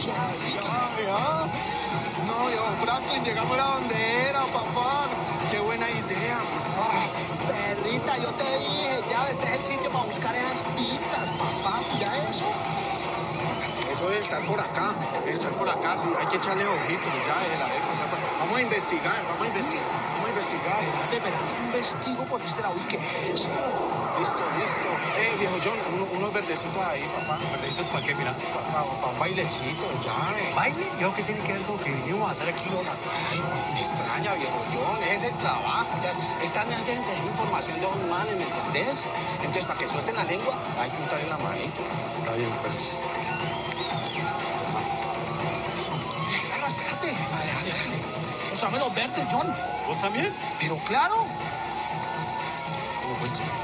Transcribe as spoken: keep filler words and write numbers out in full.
Ay, ay, ay. No, yo, Franklin, llegamos a donde era, papá. Qué buena idea. Ah, perrita, yo te dije, ya, este es el sitio para buscar esas pistas, papá. Mira eso. Eso debe estar por acá, debe estar por acá, sí, hay que echarle ojitos, ya, de la vez pasar por... Vamos a investigar, vamos a investigar, vamos a investigar. Espérate, espérate, investigo por este lado, ¿y qué es esto? Listo, listo. Eh, viejo John, uno, unos verdecitos ahí, papá. ¿Verdecitos para qué, mira? Para pa, pa un bailecito, ya, eh. ¿Baile? ¿Yo qué tiene que ver con que vinimos a hacer aquí ahora? Ay, me extraña, viejo John, ese es el trabajo. Ya, están ya de información de los humanos, ¿me entendés? Entonces, para que suelten la lengua, hay que untarle la manito. Está bien, pues. Espérate, dale, dale, dale. Mostrame los verdes, John. ¿Vos también? Pero claro. ¿Cómo pues?